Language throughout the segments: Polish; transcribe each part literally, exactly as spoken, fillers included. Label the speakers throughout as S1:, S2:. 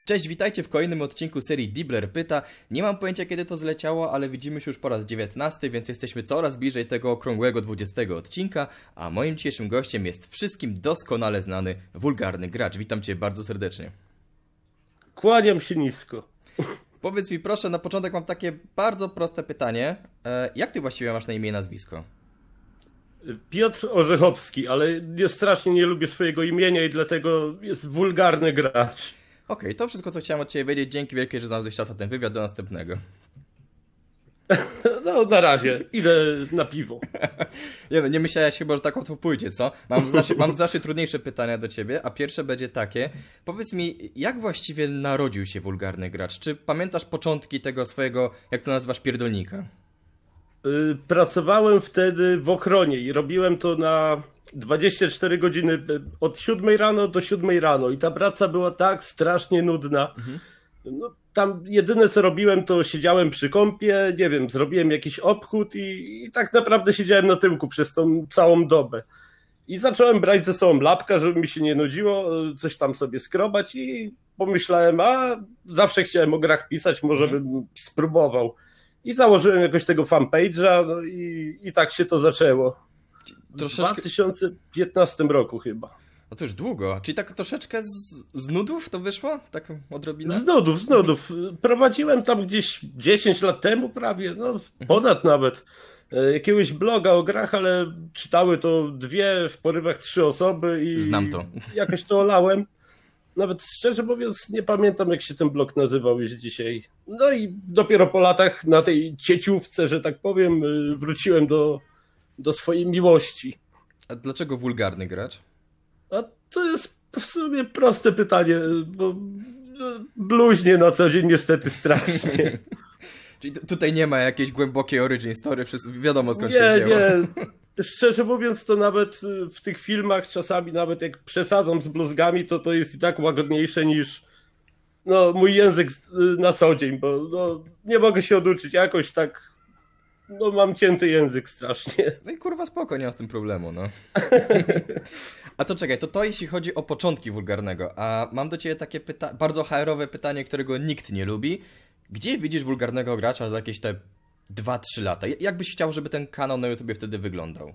S1: Cześć, witajcie w kolejnym odcinku serii Dibbler Pyta. Nie mam pojęcia kiedy to zleciało, ale widzimy się już po raz dziewiętnasty, więc jesteśmy coraz bliżej tego okrągłego dwudziestego odcinka, a moim dzisiejszym gościem jest wszystkim doskonale znany wulgarny gracz. Witam cię bardzo serdecznie.
S2: Kłaniam się nisko.
S1: Powiedz mi proszę, na początek mam takie bardzo proste pytanie. E, jak ty właściwie masz na imię i nazwisko?
S2: Piotr Orzechowski, ale nie, strasznie nie lubię swojego imienia i dlatego jest wulgarny gracz.
S1: Okej, okay, to wszystko co chciałem od ciebie wiedzieć. Dzięki wielkie, że znalazłeś czas na ten wywiad. Do następnego.
S2: No na razie, idę na piwo.
S1: Nie, no, nie myślałeś chyba, że tak łatwo pójdzie, co? Mam znacznie, mam znacznie trudniejsze pytania do ciebie, a pierwsze będzie takie. Powiedz mi, jak właściwie narodził się wulgarny gracz? Czy pamiętasz początki tego swojego, jak to nazywasz, pierdolnika?
S2: Pracowałem wtedy w ochronie i robiłem to na dwadzieścia cztery godziny od siódmej rano do siódmej rano i ta praca była tak strasznie nudna. Mhm. No, tam jedyne co robiłem to siedziałem przy kąpie, nie wiem, zrobiłem jakiś obchód i, i tak naprawdę siedziałem na tyłku przez tą całą dobę. I zacząłem brać ze sobą lapka, żeby mi się nie nudziło, coś tam sobie skrobać i pomyślałem, a zawsze chciałem o grach pisać, może mhm. bym spróbował. I założyłem jakoś tego fanpage'a no i, i tak się to zaczęło. Troszeczkę... W dwa tysiące piętnastym roku chyba.
S1: No to już długo, czyli tak troszeczkę z, z nudów to wyszło? Tak odrobinę?
S2: Z nudów, z nudów. Prowadziłem tam gdzieś dziesięć lat temu prawie, no ponad mhm. nawet, jakiegoś bloga o grach, ale czytały to dwie, w porywach trzy osoby i
S1: znam to.
S2: Jakoś to olałem. Nawet szczerze mówiąc nie pamiętam jak się ten blog nazywał już dzisiaj. No i dopiero po latach na tej cieciówce, że tak powiem, wróciłem do, do swojej miłości.
S1: A dlaczego wulgarny gracz?
S2: A to jest w sumie proste pytanie, bo bluźnie na co dzień niestety strasznie.
S1: Czyli tutaj nie ma jakiejś głębokiej origin story, wiadomo skąd
S2: nie,
S1: się wzięło.
S2: Nie, szczerze mówiąc to nawet w tych filmach czasami nawet jak przesadzam z bluzgami, to to jest i tak łagodniejsze niż no, mój język na co dzień, bo no, nie mogę się oduczyć jakoś tak. No mam cięty język strasznie.
S1: No i kurwa spoko, nie mam z tym problemu, no. A to czekaj, to to jeśli chodzi o początki wulgarnego, a mam do ciebie takie pyta- bardzo H R-owe pytanie, którego nikt nie lubi. Gdzie widzisz wulgarnego gracza za jakieś te dwa trzy lata? Jak byś chciał, żeby ten kanał na YouTubie wtedy wyglądał?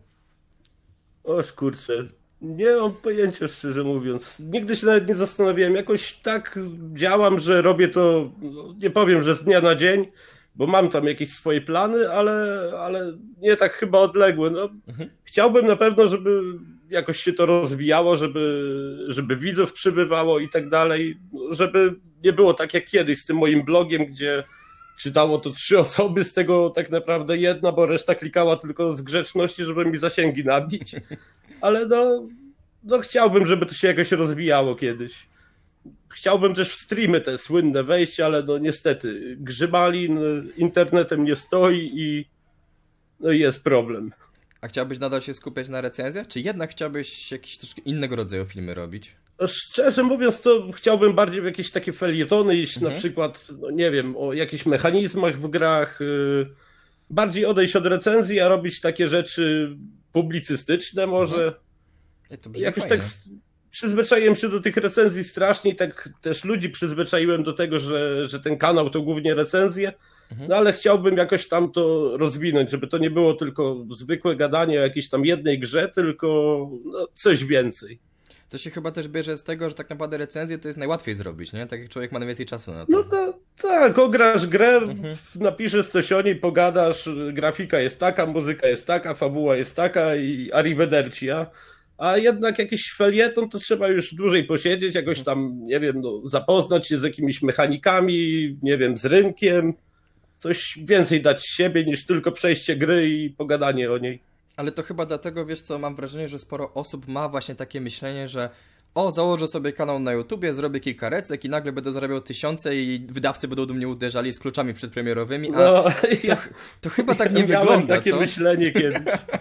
S2: Oż kurczę, nie mam pojęcia szczerze mówiąc. Nigdy się nawet nie zastanawiałem. Jakoś tak działam, że robię to, nie powiem, że z dnia na dzień, bo mam tam jakieś swoje plany, ale, ale nie tak chyba odległe. No, mhm. Chciałbym na pewno, żeby jakoś się to rozwijało, żeby, żeby widzów przybywało i tak dalej, żeby nie było tak jak kiedyś z tym moim blogiem, gdzie czytało to trzy osoby, z tego tak naprawdę jedna, bo reszta klikała tylko z grzeczności, żeby mi zasięgi nabić. Ale no, no chciałbym, żeby to się jakoś rozwijało kiedyś. Chciałbym też w streamy te słynne wejść, ale no niestety grzybalin internetem nie stoi i no jest problem.
S1: A chciałbyś nadal się skupiać na recenzjach, czy jednak chciałbyś jakieś troszkę innego rodzaju filmy robić?
S2: Szczerze mówiąc to chciałbym bardziej w jakieś takie felietony iść, mhm. na przykład, no nie wiem, o jakichś mechanizmach w grach, yy, bardziej odejść od recenzji, a robić takie rzeczy publicystyczne może.
S1: Mhm. I to brzmi
S2: jakoś
S1: fajnie.
S2: tak przyzwyczaiłem się do tych recenzji strasznie i tak też ludzi przyzwyczaiłem do tego, że, że ten kanał to głównie recenzje, mhm. no ale chciałbym jakoś tam to rozwinąć, żeby to nie było tylko zwykłe gadanie o jakiejś tam jednej grze, tylko no, coś więcej.
S1: To się chyba też bierze z tego, że tak naprawdę recenzję to jest najłatwiej zrobić, nie? Tak jak człowiek ma najwięcej czasu na to.
S2: No to tak, ograsz grę, mhm. napiszesz coś o niej, pogadasz, grafika jest taka, muzyka jest taka, fabuła jest taka i arrivederci, a A jednak jakiś felieton to trzeba już dłużej posiedzieć, jakoś tam, nie wiem, no, zapoznać się z jakimiś mechanikami, nie wiem, z rynkiem, coś więcej dać z siebie niż tylko przejście gry i pogadanie o niej.
S1: Ale to chyba dlatego, wiesz co, mam wrażenie, że sporo osób ma właśnie takie myślenie, że o, założę sobie kanał na YouTubie, zrobię kilka recek i nagle będę zarabiał tysiące i wydawcy będą do mnie uderzali z kluczami przedpremierowymi, a
S2: no,
S1: to,
S2: ja,
S1: to chyba tak nie
S2: ja
S1: wygląda,
S2: miałem takie
S1: co?
S2: myślenie kiedyś.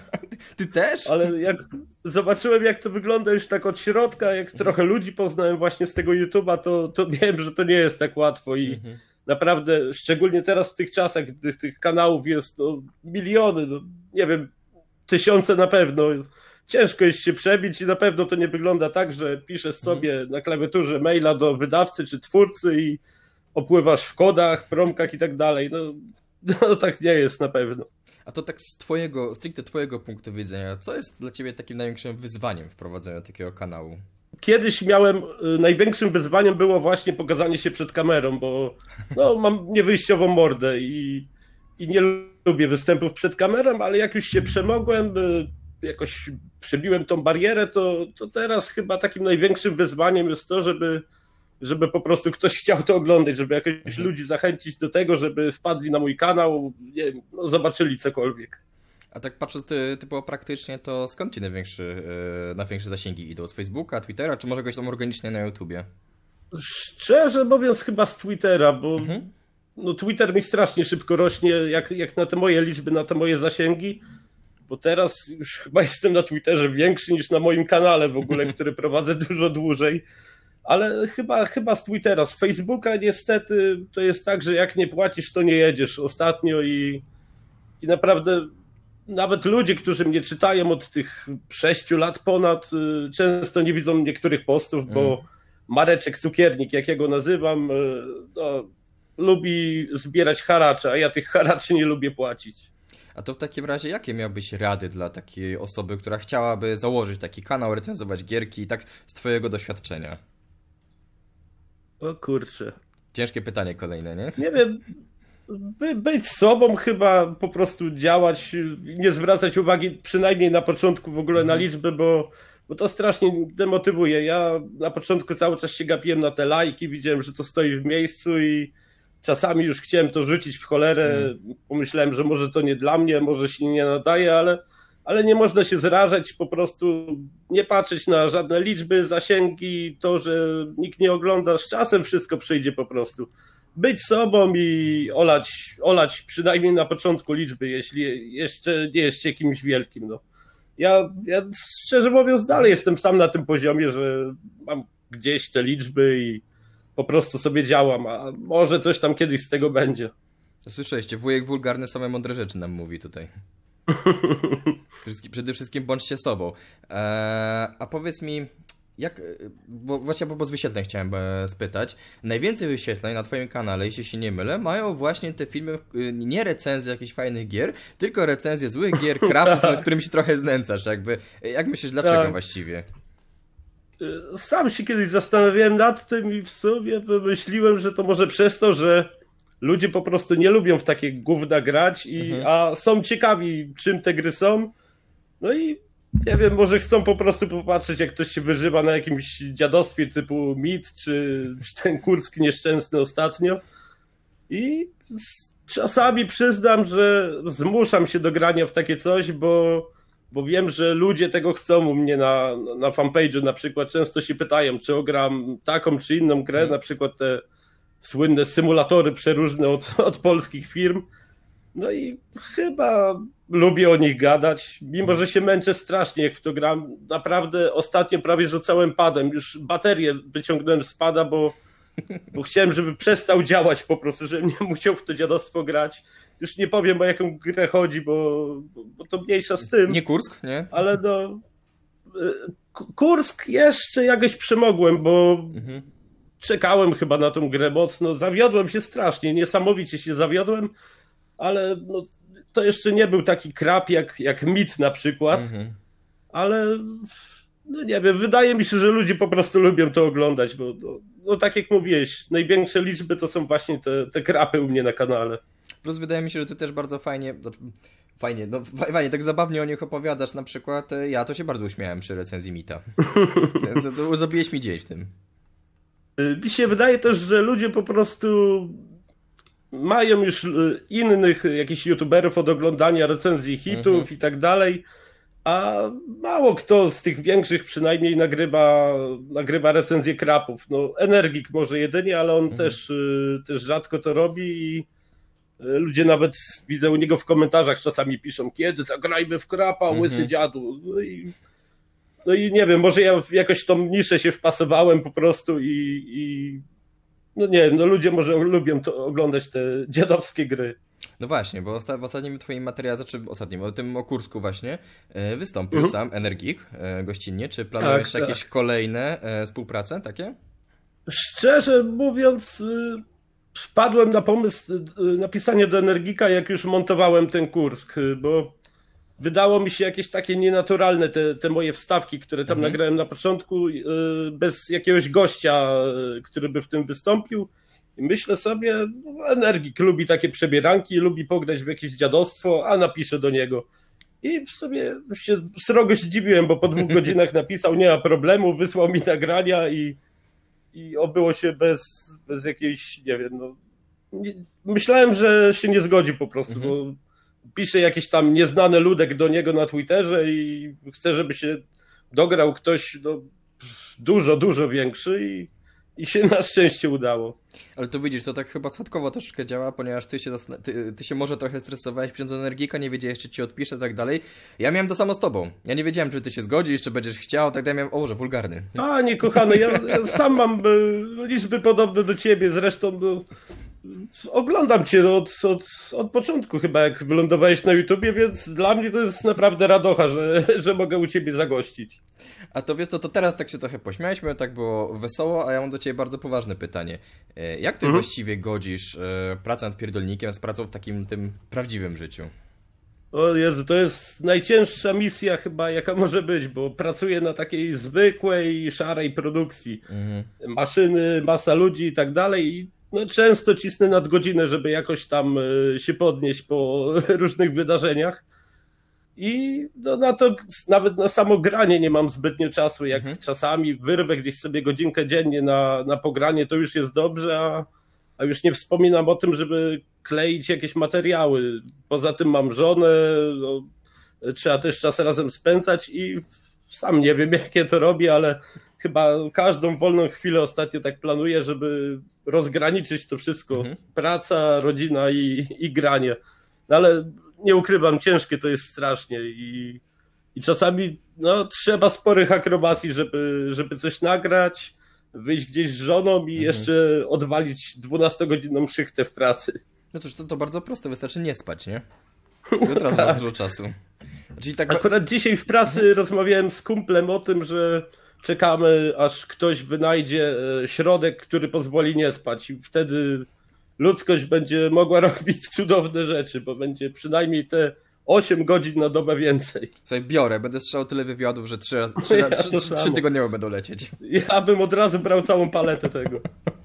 S1: Ty też?
S2: Ale jak zobaczyłem jak to wygląda już tak od środka, jak trochę ludzi poznałem właśnie z tego YouTube'a, to, to wiem, że to nie jest tak łatwo i mhm. naprawdę, szczególnie teraz w tych czasach, gdy tych kanałów jest no, miliony, no, nie wiem, tysiące na pewno, ciężko jest się przebić i na pewno to nie wygląda tak, że piszesz sobie na klawiaturze maila do wydawcy czy twórcy i opływasz w kodach, promkach i tak dalej. No, no tak nie jest na pewno.
S1: A to tak z twojego, stricte twojego punktu widzenia, co jest dla ciebie takim największym wyzwaniem w prowadzeniu takiego kanału?
S2: Kiedyś miałem, największym wyzwaniem było właśnie pokazanie się przed kamerą, bo no, mam niewyjściową mordę i, i nie lubię występów przed kamerą, ale jak już się przemogłem, jakoś przebiłem tą barierę, to, to teraz chyba takim największym wyzwaniem jest to, żeby, żeby po prostu ktoś chciał to oglądać, żeby jakoś mhm. ludzi zachęcić do tego, żeby wpadli na mój kanał, nie wiem, no, zobaczyli cokolwiek.
S1: A tak patrząc ty, typowo praktycznie, to skąd ci największy, yy, największe zasięgi idą? Z Facebooka, Twittera, czy może jakoś tam organicznie na YouTubie?
S2: Szczerze mówiąc chyba z Twittera, bo mhm. no, Twitter mi strasznie szybko rośnie, jak, jak na te moje liczby, na te moje zasięgi, bo teraz już chyba jestem na Twitterze większy niż na moim kanale w ogóle, który prowadzę dużo dłużej, ale chyba, chyba z Twittera. Z Facebooka niestety to jest tak, że jak nie płacisz, to nie jedziesz ostatnio i, i naprawdę... Nawet ludzie, którzy mnie czytają od tych sześciu lat ponad, często nie widzą niektórych postów, bo mm. Mareczek Cukiernik, jak ja go nazywam, no, lubi zbierać haracze, a ja tych haraczy nie lubię płacić.
S1: A to w takim razie jakie miałbyś rady dla takiej osoby, która chciałaby założyć taki kanał, recenzować gierki, tak z twojego doświadczenia?
S2: O kurczę.
S1: Ciężkie pytanie kolejne, nie?
S2: Nie wiem... By, być sobą chyba, po prostu działać, nie zwracać uwagi przynajmniej na początku w ogóle mhm. na liczby, bo, bo to strasznie demotywuje. Ja na początku cały czas się gapiłem na te lajki, widziałem, że to stoi w miejscu i czasami już chciałem to rzucić w cholerę. Mhm. Pomyślałem, że może to nie dla mnie, może się nie nadaje, ale, ale nie można się zrażać, po prostu nie patrzeć na żadne liczby, zasięgi, to, że nikt nie ogląda, z czasem wszystko przyjdzie po prostu. Być sobą i olać, olać przynajmniej na początku liczby, jeśli jeszcze nie jest się kimś wielkim. No. Ja, ja szczerze mówiąc dalej jestem sam na tym poziomie, że mam gdzieś te liczby i po prostu sobie działam, a może coś tam kiedyś z tego będzie.
S1: Słyszeliście, wujek wulgarny same mądre rzeczy nam mówi tutaj. Przede wszystkim bądźcie sobą. Eee, a powiedz mi, jak, bo właśnie bo z wyświetleń chciałem spytać. Najwięcej wyświetleń na twoim kanale, jeśli się nie mylę, mają właśnie te filmy, nie recenzje jakichś fajnych gier, tylko recenzje złych gier, krapów, nad którymi się trochę znęcasz. Jakby. Jak myślisz, dlaczego tak. właściwie?
S2: Sam się kiedyś zastanawiałem nad tym i w sumie wymyśliłem, że to może przez to, że ludzie po prostu nie lubią w takie gówna grać, i, mhm. a są ciekawi, czym te gry są. No i nie wiem, może chcą po prostu popatrzeć, jak ktoś się wyżywa na jakimś dziadostwie typu Mit, czy, czy ten Kursk nieszczęsny ostatnio. I czasami przyznam, że zmuszam się do grania w takie coś, bo, bo wiem, że ludzie tego chcą u mnie na, na fanpage'u na przykład. Często się pytają, czy ogram taką czy inną grę, na przykład te słynne symulatory przeróżne od, od polskich firm. No i chyba lubię o nich gadać, mimo że się męczę strasznie, jak w to gram. Naprawdę ostatnio prawie rzucałem padem. Już baterię wyciągnąłem z pada, bo, bo chciałem, żeby przestał działać po prostu, żebym nie musiał w to dziadostwo grać. Już nie powiem, o jaką grę chodzi, bo, bo to mniejsza z tym.
S1: Nie Kursk, nie?
S2: Ale no... Kursk jeszcze jakoś przemogłem, bo mhm. czekałem chyba na tą grę mocno. Zawiodłem się strasznie, niesamowicie się zawiodłem. Ale no, to jeszcze nie był taki krap jak, jak Mit na przykład, mhm. ale no nie wiem, wydaje mi się, że ludzie po prostu lubią to oglądać, bo no, no tak jak mówiłeś, największe liczby to są właśnie te, te krapy u mnie na kanale.
S1: Plus wydaje mi się, że ty też bardzo fajnie, fajnie, no fajnie, tak zabawnie o nich opowiadasz, na przykład ja to się bardzo uśmiałem przy recenzji Mita. to, to zabiłeś mi dzień w tym.
S2: Mi się wydaje też, że ludzie po prostu mają już innych jakichś youtuberów od oglądania recenzji hitów mhm. i tak dalej, a mało kto z tych większych przynajmniej nagrywa, nagrywa recenzje krapów. No, Energik może jedynie, ale on mhm. też, też rzadko to robi i ludzie nawet, widzę u niego w komentarzach czasami piszą, kiedy zagrajmy w krapa, łysy mhm. dziadu. No i, no i nie wiem, może ja jakoś w tą niszę się wpasowałem po prostu i, i no nie, no ludzie może lubią to oglądać te dziadowskie gry.
S1: No właśnie, bo osta- w ostatnim twoim materiale, znaczy ostatnim, o tym o Kursku właśnie, e, wystąpił
S2: Mhm.
S1: sam Energik e, gościnnie. Czy planujesz
S2: Tak,
S1: jakieś
S2: tak.
S1: kolejne e, współprace takie?
S2: Szczerze mówiąc, y, wpadłem na pomysł y, y, napisania do Energika, jak już montowałem ten Kursk, y, bo wydało mi się jakieś takie nienaturalne te, te moje wstawki, które tam
S1: Mhm.
S2: nagrałem na początku, y, bez jakiegoś gościa, y, który by w tym wystąpił. I myślę sobie, no, Energik lubi takie przebieranki, lubi pograć w jakieś dziadostwo, a napiszę do niego. I w sobie się srogo zdziwiłem, bo po dwóch godzinach napisał, nie ma problemu, wysłał mi nagrania i, i obyło się bez, bez jakiejś, nie wiem, no, nie, myślałem, że się nie zgodzi po prostu,
S1: Mhm.
S2: bo pisze jakiś tam nieznany ludek do niego na Twitterze i chce, żeby się dograł ktoś no, dużo, dużo większy i, i się na szczęście udało.
S1: Ale to widzisz, to tak chyba schodkowo troszeczkę działa, ponieważ ty się, zasna- ty, ty się może trochę stresowałeś pisząc do Energika, nie wiedziałeś, czy ci odpisze i tak dalej. Ja miałem to samo z tobą. Ja nie wiedziałem, czy ty się zgodzisz, czy będziesz chciał, tak dalej. Miałem, o Boże, wulgarny.
S2: A nie, kochany, ja, ja sam mam e, liczby podobne do ciebie, zresztą no, oglądam cię od, od, od początku chyba, jak wylądowałeś na YouTubie, więc dla mnie to jest naprawdę radocha, że, że mogę u ciebie zagościć.
S1: A to wiesz co, to teraz tak się trochę pośmialiśmy, tak było wesoło, a ja mam do ciebie bardzo poważne pytanie. E, Jak ty
S2: Mhm.
S1: właściwie godzisz e, pracę nad pierdolnikiem z pracą w takim tym prawdziwym życiu?
S2: O Jezu, to jest najcięższa misja chyba, jaka może być, bo pracuję na takiej zwykłej, szarej produkcji.
S1: Mhm.
S2: Maszyny, masa ludzi i tak dalej i no, często cisnę nadgodzinę, żeby jakoś tam e, się podnieść po różnych wydarzeniach. I no, na to nawet na samo granie nie mam zbytnio czasu. Jak
S1: Mhm.
S2: czasami wyrwę gdzieś sobie godzinkę dziennie na, na pogranie, to już jest dobrze, a, a już nie wspominam o tym, żeby kleić jakieś materiały. Poza tym mam żonę, no, trzeba też czas razem spędzać i sam nie wiem, jakie to robię, ale chyba każdą wolną chwilę ostatnio tak planuję, żeby rozgraniczyć to wszystko.
S1: Mhm.
S2: Praca, rodzina i, i granie. No ale nie ukrywam, ciężkie to jest strasznie i, i czasami no, trzeba sporych akrobacji, żeby, żeby coś nagrać, wyjść gdzieś z żoną i
S1: Mhm.
S2: jeszcze odwalić dwunastogodzinną szychtę w pracy.
S1: No cóż, to, to bardzo proste, wystarczy nie spać, nie? I od razu masz dużo czasu. Czyli tak...
S2: Akurat dzisiaj w pracy rozmawiałem z kumplem o tym, że czekamy, aż ktoś wynajdzie e, środek, który pozwoli nie spać i wtedy ludzkość będzie mogła robić cudowne rzeczy, bo będzie przynajmniej te osiem godzin na dobę więcej.
S1: Słuchaj, biorę, będę strzelał tyle wywiadów, że trzy, raz, trzy,
S2: Ja
S1: trzy,
S2: to
S1: trzy, trzy
S2: samo.
S1: tygodniowo będą lecieć.
S2: Ja bym od razu brał całą paletę tego.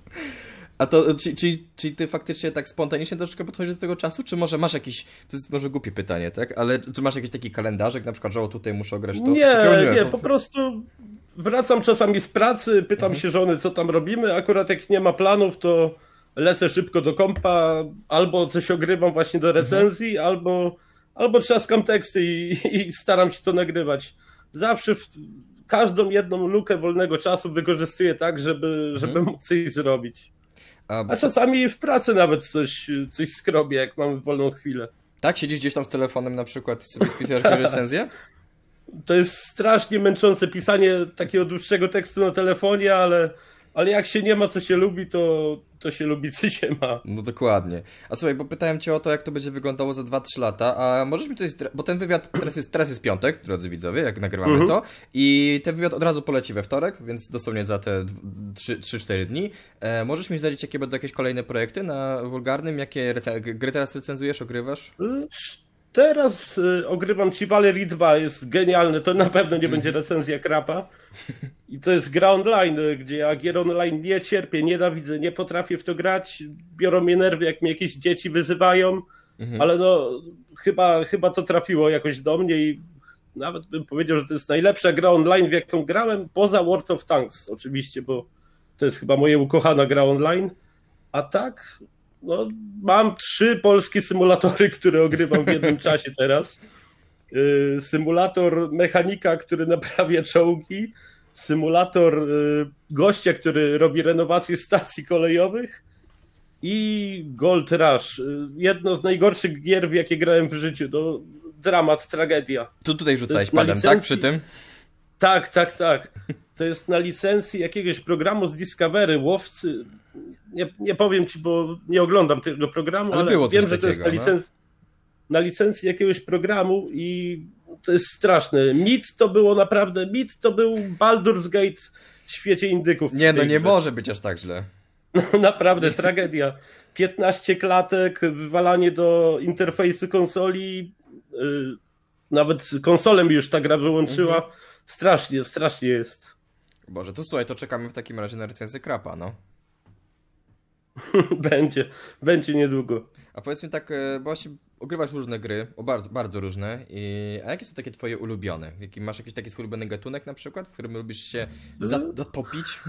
S1: A to, czy, czy, czy ty faktycznie tak spontanicznie troszeczkę podchodzisz do tego czasu, czy może masz jakiś, to jest może głupie pytanie, tak? Ale czy masz jakiś taki kalendarzek, na przykład, że o tutaj muszę ograć to?
S2: Nie,
S1: Takiego
S2: nie, po prostu wracam czasami z pracy, pytam się żony, co tam robimy. Akurat jak nie ma planów, to lecę szybko do kompa, albo coś ogrywam właśnie do recenzji, albo, albo trzaskam teksty i, i staram się to nagrywać. Zawsze w każdą jedną lukę wolnego czasu wykorzystuję tak, żeby, żeby móc coś zrobić.
S1: A,
S2: A czasami w pracy nawet coś, coś skrobię, jak mamy wolną chwilę.
S1: tak, siedzisz gdzieś tam z telefonem na przykład, sobie spisujesz jakąś recenzję?
S2: To jest strasznie męczące pisanie takiego dłuższego tekstu na telefonie, ale, ale jak się nie ma, co się lubi, to, to się lubi, co się ma.
S1: No dokładnie. A słuchaj, bo pytałem cię o to, jak to będzie wyglądało za dwa trzy lata, a możesz mi coś... zdra- Bo ten wywiad, teraz jest, teraz jest piątek, drodzy widzowie, jak nagrywamy
S2: Mhm.
S1: to, i ten wywiad od razu poleci we wtorek, więc dosłownie za te trzy cztery dni. E, możesz mi zdradzić, jakie będą jakieś kolejne projekty na Wulgarnym? Jakie rece- gry teraz recenzujesz, ogrywasz?
S2: Teraz y, ogrywam ci Valerie dwa, jest genialne, to na pewno nie będzie recenzja krapa. I to jest gra online, y, gdzie ja gier online nie cierpię, nienawidzę, nie potrafię w to grać. Biorą mnie nerwy, jak mnie jakieś dzieci wyzywają,
S1: Mhm.
S2: ale no chyba, chyba to trafiło jakoś do mnie i nawet bym powiedział, że to jest najlepsza gra online, w jaką grałem, poza World of Tanks oczywiście, bo to jest chyba moja ukochana gra online. A tak, no, mam trzy polskie symulatory, które ogrywam w jednym czasie teraz. Yy, Symulator mechanika, który naprawia czołgi, symulator yy, gościa, który robi renowację stacji kolejowych i Gold Rush. Yy, Jedno z najgorszych gier, w jakie grałem w życiu. To dramat, tragedia.
S1: Tu tutaj rzucałeś
S2: jest na
S1: padem,
S2: licencji-
S1: tak? Przy tym?
S2: Tak, tak, tak. To jest na licencji jakiegoś programu z Discovery, łowcy. nie, nie powiem ci, bo nie oglądam tego programu, ale,
S1: ale było
S2: wiem,
S1: coś
S2: że to jest na,
S1: takiego,
S2: licenc... na licencji jakiegoś programu i to jest straszne. Mit to było naprawdę, mit to był Baldur's Gate w świecie indyków.
S1: Nie, no nie
S2: grze.
S1: może być aż tak źle.
S2: No naprawdę, tragedia. piętnaście klatek, wywalanie do interfejsu konsoli, yy, nawet konsolę mi już ta gra wyłączyła. Mhm. Strasznie, strasznie jest.
S1: Boże, to słuchaj, to czekamy w takim razie na recenzję Krapa, no.
S2: będzie, będzie niedługo.
S1: A powiedz mi tak, bo właśnie ogrywasz różne gry, o bardzo, bardzo różne, i, a jakie są takie twoje ulubione? Jaki, masz jakiś taki swój ulubiony gatunek na przykład, w którym lubisz się zatopić?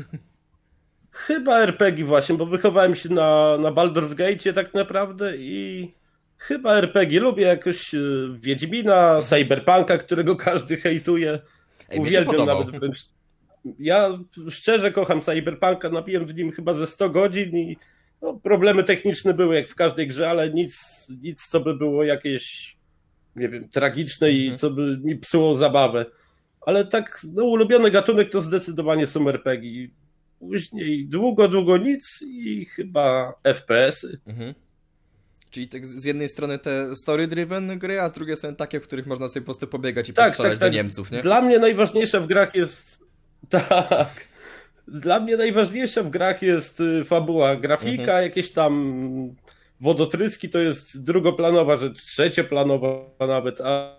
S2: Chyba er pe gie właśnie, bo wychowałem się na, na Baldur's Gate tak naprawdę i chyba er pe gie. Lubię jakoś Wiedźmina, Cyberpunka, którego każdy hejtuje.
S1: Ej,
S2: uwielbiam nawet wręcz. Ja szczerze kocham Cyberpunka, nabiłem w nim chyba ze sto godzin i no, problemy techniczne były jak w każdej grze, ale nic, nic co by było jakieś, nie wiem, tragiczne mhm. i co by mi psuło zabawę. Ale tak, no ulubiony gatunek to zdecydowanie są er pe gie. Później długo, długo nic i chyba ef pe esy.
S1: Mhm. Czyli tak z jednej strony te story-driven gry, a z drugiej strony takie, w których można sobie po prostu pobiegać i tak, postrzelać tak, tak. do Niemców, nie?
S2: Dla mnie najważniejsza w grach jest... Tak. Dla mnie najważniejsza w grach jest fabuła. Grafika, mhm. jakieś tam wodotryski to jest drugoplanowa rzecz, trzecioplanowa nawet, a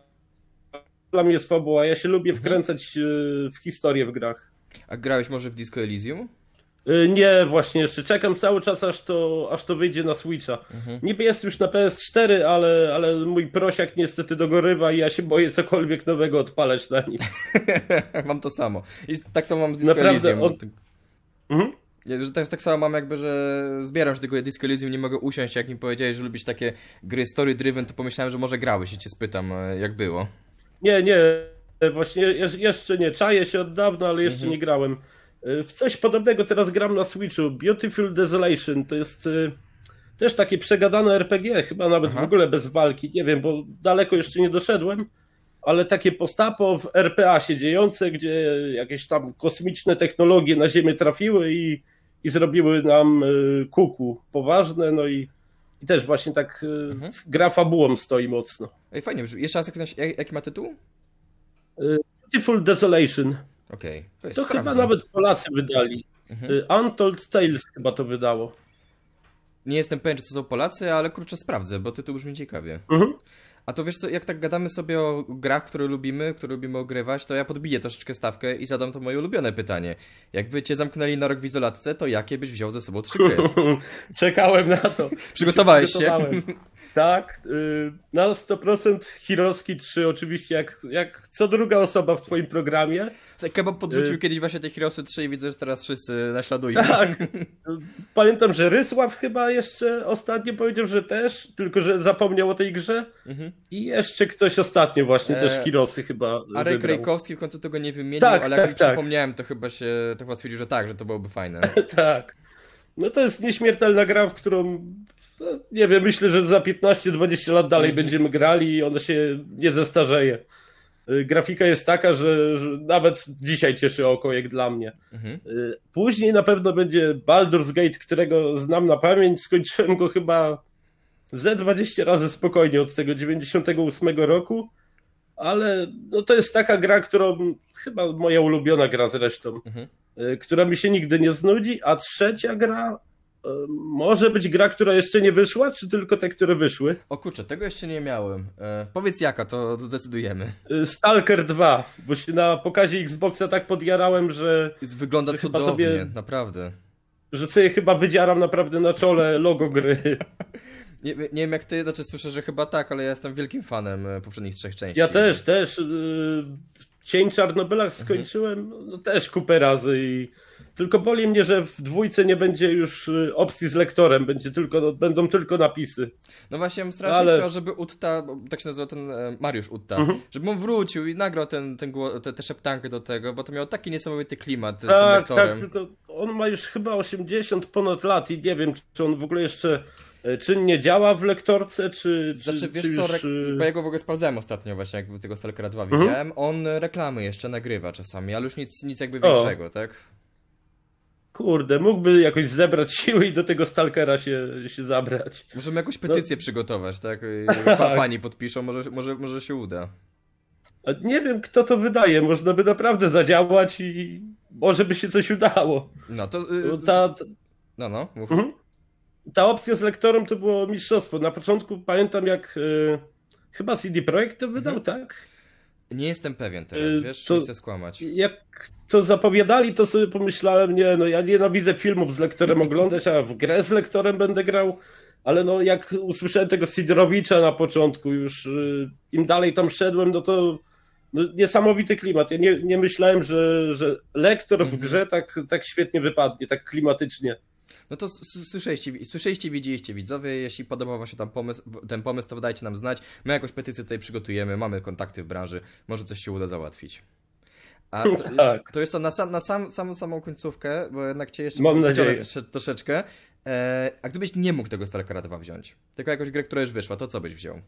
S2: dla mnie jest fabuła. Ja się lubię mhm. wkręcać w historię w grach.
S1: A grałeś może w Disco Elysium?
S2: Nie, właśnie jeszcze czekam cały czas, aż to, aż to wyjdzie na Switcha. Mhm. Niby jest już na pe es cztery, ale, ale mój prosiak niestety dogorywa i ja się boję cokolwiek nowego odpalać na nim.
S1: Mam to samo. I tak samo mam z Disco
S2: Naprawdę,
S1: Elysium.
S2: on... mhm.
S1: Ja, że tak, tak samo mam jakby, że zbieram się tego Disco Elysium, nie mogę usiąść. Jak mi powiedziałeś, że lubisz takie gry story-driven, to pomyślałem, że może grałeś i cię spytam, jak było.
S2: Nie, nie, właśnie jeszcze nie. Czaję się od dawna, ale jeszcze mhm. nie grałem. W coś podobnego teraz gram na Switchu. Beautiful Desolation to jest y, też takie przegadane er pe gie, chyba nawet Aha. w ogóle bez walki. Nie wiem, bo daleko jeszcze nie doszedłem, ale takie postapo w er pe a się dziejące, gdzie jakieś tam kosmiczne technologie na Ziemię trafiły i, i zrobiły nam y, kuku poważne, no i, i też właśnie tak y, mhm. gra fabułą stoi mocno.
S1: Ej, fajnie, jeszcze raz, jak, jaki ma tytuł?
S2: Y, Beautiful Desolation.
S1: Okej,
S2: okay. To, to chyba nawet Polacy wydali. Mhm. Untold Tales chyba to wydało.
S1: Nie jestem pewien, czy to są Polacy, ale kurczę sprawdzę, bo tytuł brzmi ciekawie. Mhm. A to wiesz co, jak tak gadamy sobie o grach, które lubimy, które lubimy ogrywać, to ja podbiję troszeczkę stawkę i zadam to moje ulubione pytanie. Jakby cię zamknęli na rok w izolatce, to jakie byś wziął ze sobą trzy gry?
S2: Czekałem na to.
S1: Przygotowałeś się?
S2: Tak, yy, na sto procent Hiroski trzy oczywiście, jak, jak co druga osoba w twoim programie.
S1: Kebab podrzucił yy. kiedyś właśnie te Hirosy trzy i widzę, że teraz wszyscy naśladują.
S2: Tak, pamiętam, że Rysław chyba jeszcze ostatnio powiedział, że też, tylko że zapomniał o tej grze mhm. i jeszcze ktoś ostatnio właśnie e... też Hirosy chyba
S1: Arek wybrał. Rejkowski w końcu tego nie wymienił,
S2: tak,
S1: ale
S2: tak,
S1: jak
S2: tak.
S1: przypomniałem, to chyba się to chyba stwierdził, że tak, że to byłoby fajne.
S2: Tak, no to jest nieśmiertelna gra, w którą no, nie wiem, myślę, że za piętnaście dwadzieścia lat dalej mhm. będziemy grali i ona się nie zestarzeje. Grafika jest taka, że, że nawet dzisiaj cieszy oko, jak dla mnie. Mhm. Później na pewno będzie Baldur's Gate, którego znam na pamięć. Skończyłem go chyba ze dwadzieścia razy spokojnie od tego dziewięćdziesiątego ósmego roku, ale no to jest taka gra, którą chyba moja ulubiona gra zresztą, mhm. która mi się nigdy nie znudzi, a trzecia gra może być gra, która jeszcze nie wyszła, czy tylko te, które wyszły?
S1: O kurczę, tego jeszcze nie miałem. E, powiedz jaka, to zdecydujemy.
S2: Stalker dwa, bo się na pokazie Xboxa tak podjarałem, że...
S1: Wygląda
S2: że
S1: cudownie, sobie, naprawdę.
S2: Że sobie chyba wydzieram naprawdę na czole logo gry.
S1: Nie, nie wiem jak ty, znaczy słyszę, że chyba tak, ale ja jestem wielkim fanem poprzednich trzech części.
S2: Ja też, też. Cień Czarnobyla skończyłem mhm. no, też kupę razy i... Tylko boli mnie, że w dwójce nie będzie już opcji z lektorem, będzie tylko, będą tylko napisy.
S1: No właśnie, ja bym strasznie Ale... chciał, żeby Utta, bo tak się nazywa ten Mariusz Utta, mhm. żeby on wrócił i nagrał ten, ten, te, te szeptankę do tego, bo to miał taki niesamowity klimat tak, z tym lektorem. Tak, tylko
S2: on ma już chyba osiemdziesiąt ponad lat i nie wiem, czy on w ogóle jeszcze czynnie działa w lektorce, czy...
S1: Znaczy,
S2: czy,
S1: wiesz
S2: czy
S1: co,
S2: już...
S1: re... bo ja go w ogóle sprawdzałem ostatnio właśnie, jak tego Stalkera dwa mhm. widziałem, on reklamy jeszcze nagrywa czasami, ale już nic, nic jakby większego, o. tak?
S2: kurde, mógłby jakoś zebrać siły i do tego Stalkera się, się zabrać.
S1: Możemy jakąś petycję no. przygotować, tak? Fani podpiszą, może, może, może się uda.
S2: A nie wiem, kto to wydaje. Można by naprawdę zadziałać i może by się coś udało.
S1: No to... Yy...
S2: Ta, ta...
S1: No, no, mów.
S2: Mhm. Ta opcja z lektorem to było mistrzostwo. Na początku pamiętam, jak yy, chyba C D Projekt to wydał, mhm. tak?
S1: Nie jestem pewien teraz, wiesz, to, nie chcę skłamać.
S2: Jak to zapowiadali, to sobie pomyślałem, nie, no ja nienawidzę filmów z lektorem oglądać, a w grę z lektorem będę grał, ale no jak usłyszałem tego Sidorowicza na początku, już yy, im dalej tam szedłem, no to no, niesamowity klimat. Ja nie, nie myślałem, że, że lektor w grze tak, tak świetnie wypadnie, tak klimatycznie.
S1: No to słyszeliście, słyszeliście, widzieliście widzowie, jeśli podobał wam się tam pomysł, ten pomysł, to dajcie nam znać. My jakąś petycję tutaj przygotujemy, mamy kontakty w branży, może coś się uda załatwić. A to,
S2: tak.
S1: to jest to na, sam, na sam, samą, samą końcówkę, bo jednak cię jeszcze
S2: mam nadzieję
S1: trosze, troszeczkę. E, a gdybyś nie mógł tego Stalkera dwa wziąć, tylko jakąś grę, która już wyszła, to co byś wziął?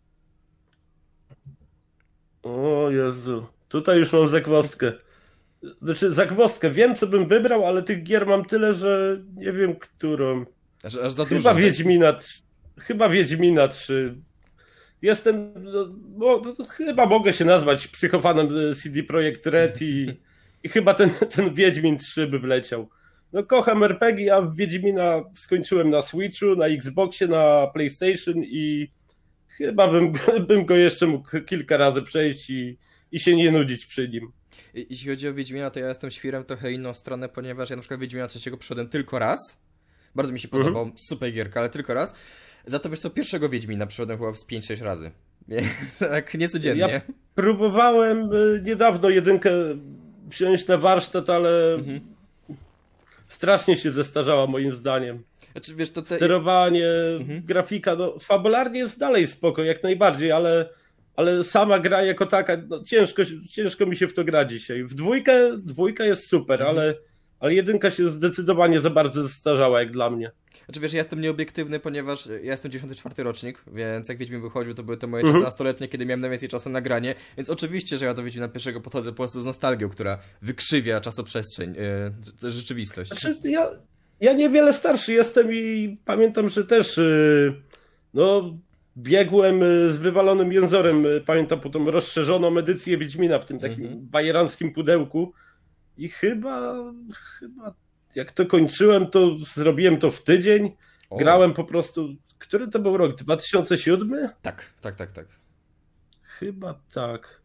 S2: O Jezu, tutaj już mam zagwozdkę. Znaczy zagwozdkę, wiem co bym wybrał, ale tych gier mam tyle, że nie wiem którą.
S1: Aż, aż za
S2: chyba
S1: dużo,
S2: Wiedźmina, tak? Chyba Wiedźmina trzy. Jestem, no, bo, no, chyba mogę się nazwać psychofanem C D Projekt Red i, i chyba ten, ten Wiedźmin trzy by wleciał. No kocham er pe gie, a Wiedźmina skończyłem na Switchu, na Xboxie, na PlayStation i chyba bym, bym go jeszcze mógł kilka razy przejść i, i się nie nudzić przy nim.
S1: Jeśli chodzi o Wiedźmina, to ja jestem świrem trochę inną stronę, ponieważ ja na przykład Wiedźmina trzeciego przeszedłem tylko raz. Bardzo mi się podobał, mhm. super gierka, ale tylko raz. Za to wiesz co, pierwszego Wiedźmina przeszedłem chyba z pięć sześć razy. Więc tak niecodziennie.
S2: Ja próbowałem niedawno jedynkę wziąć na warsztat, ale mhm. strasznie się zestarzała moim zdaniem.
S1: Znaczy, wiesz, to te...
S2: Sterowanie, mhm. grafika, no fabularnie jest dalej spoko, jak najbardziej, ale, ale sama gra jako taka, no, ciężko, ciężko mi się w to gra dzisiaj. W dwójkę, dwójka jest super, mhm. ale, ale jedynka się zdecydowanie za bardzo zestarzała jak dla mnie.
S1: Znaczy wiesz, ja jestem nieobiektywny, ponieważ ja jestem dziewięćdziesiąty czwarty rocznik, więc jak Wiedźmin wychodził, to były to moje czasy mhm. nastoletnie, kiedy miałem najwięcej czasu na granie, więc oczywiście, że ja do Wiedźmina pierwszego podchodzę po prostu z nostalgią, która wykrzywia czasoprzestrzeń, yy, rzeczywistość.
S2: Znaczy, ja, ja niewiele starszy jestem i pamiętam, że też yy, no, biegłem z wywalonym jęzorem, pamiętam potem rozszerzoną edycję Wiedźmina w tym takim mhm. bajeranckim pudełku i chyba, chyba jak to kończyłem, to zrobiłem to w tydzień. O. Grałem po prostu... Który to był rok? dwa tysiące siódmy?
S1: Tak, tak, tak, tak.
S2: Chyba tak.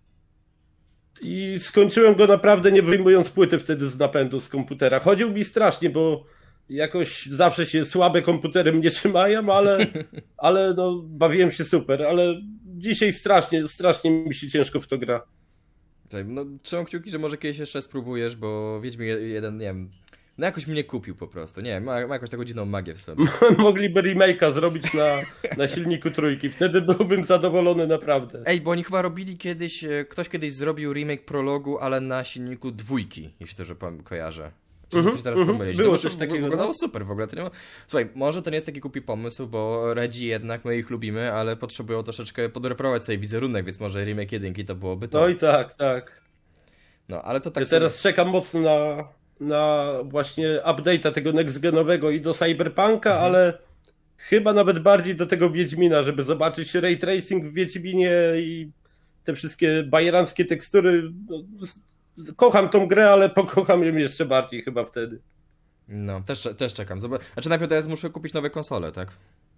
S2: I skończyłem go naprawdę nie wyjmując płyty wtedy z napędu z komputera. Chodził mi strasznie, bo jakoś zawsze się słabe komputery mnie trzymają, ale, ale no, bawiłem się super. Ale dzisiaj strasznie, strasznie mi się ciężko w to gra.
S1: No, trzymam kciuki, że może kiedyś jeszcze spróbujesz, bo Wiedźmin jeden, nie wiem... No jakoś mnie kupił po prostu, nie wiem, ma, ma jakąś taką dziwną magię w sobie.
S2: Mogliby remake'a zrobić na, na silniku trójki, wtedy byłbym zadowolony naprawdę.
S1: Ej, bo oni chyba robili kiedyś, ktoś kiedyś zrobił remake prologu, ale na silniku dwójki, jeśli to, że kojarzę. Czy mm -hmm, coś teraz mm -hmm. pomylić?
S2: Było
S1: to
S2: coś takiego.
S1: Wyglądało super w ogóle. To nie ma... Słuchaj, może to nie jest taki głupi pomysł, bo Redzi jednak, my ich lubimy, ale potrzebują troszeczkę podreperować sobie wizerunek, więc może remake jedynki to byłoby to.
S2: No i tak, tak.
S1: No, ale to tak
S2: ja sobie... teraz czekam mocno na... na właśnie update'a tego next-genowego i do Cyberpunka, mhm. ale chyba nawet bardziej do tego Wiedźmina, żeby zobaczyć ray tracing w Wiedźminie i te wszystkie bajeranckie tekstury. No, kocham tą grę, ale pokocham ją jeszcze bardziej chyba wtedy.
S1: No, też, też czekam. Zobacz... Znaczy najpierw teraz muszę kupić nowe konsole, tak?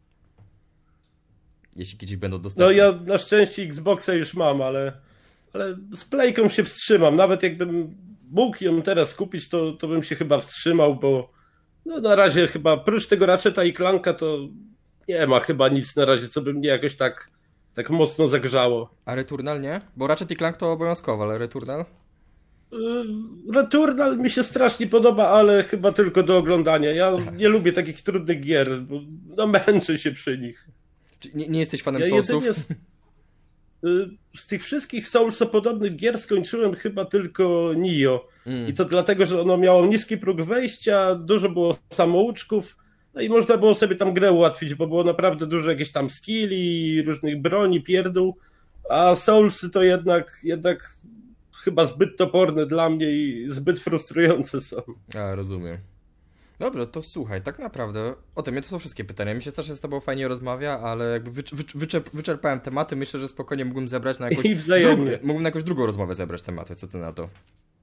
S1: Jeśli kiedyś będą dostępne.
S2: No ja na szczęście Xboxa już mam, ale, ale z Playką się wstrzymam. Nawet jakbym mógł ją teraz kupić, to, to bym się chyba wstrzymał, bo no na razie chyba prócz tego Ratcheta i Clanka to nie ma chyba nic na razie, co by mnie jakoś tak, tak mocno zagrzało.
S1: A Returnal nie? Bo Ratchet i Clank to obowiązkowo, ale Returnal?
S2: Returnal mi się strasznie podoba, ale chyba tylko do oglądania. Ja nie lubię takich trudnych gier, bo no męczę się przy nich.
S1: Czy nie, nie jesteś fanem
S2: ja
S1: Soulsów?
S2: Z, z tych wszystkich Soulsopodobnych gier skończyłem chyba tylko Nio. Mm. I to dlatego, że ono miało niski próg wejścia, dużo było samouczków, no i można było sobie tam grę ułatwić, bo było naprawdę dużo jakichś tam skilli, różnych broni, pierdół, a Soulsy to jednak, jednak chyba zbyt toporne dla mnie i zbyt frustrujące są.
S1: A, rozumiem. Dobrze, to słuchaj, tak naprawdę ode mnie to są wszystkie pytania. Mi się strasznie z tobą fajnie rozmawia, ale jakby wycz, wycz, wyczerp, wyczerpałem tematy. Myślę, że spokojnie mógłbym zebrać na jakąś,
S2: I wzajemnie.
S1: drugą, mógłbym na jakąś drugą rozmowę zebrać tematy. Co ty na to?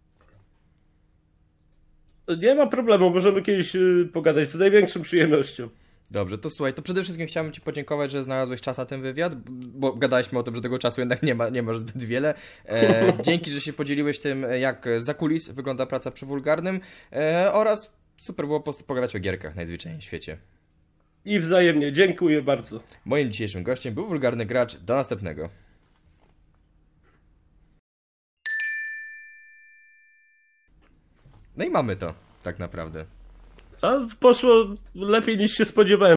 S2: Nie ma problemu, możemy kiedyś y, pogadać z największą przyjemnością.
S1: Dobrze, to słuchaj, to przede wszystkim chciałbym ci podziękować, że znalazłeś czas na ten wywiad, bo gadaliśmy o tym, że tego czasu jednak nie ma, nie masz zbyt wiele. E, dzięki, że się podzieliłeś tym, jak za kulis wygląda praca przy Wulgarnym e, oraz super było po prostu pogadać o gierkach najzwyczajniej w świecie.
S2: I wzajemnie, dziękuję bardzo.
S1: Moim dzisiejszym gościem był Wulgarny Gracz. Do następnego. No i mamy to, tak naprawdę.
S2: A poszło lepiej niż się spodziewałem.